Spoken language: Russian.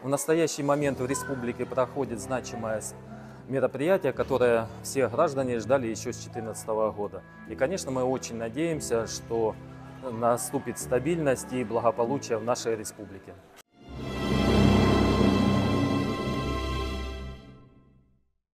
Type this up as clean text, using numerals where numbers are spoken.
настоящий момент в республике проходит значимое мероприятие, которое все граждане ждали еще с 2014 года. И, конечно, мы очень надеемся, что наступит стабильность и благополучие в нашей республике.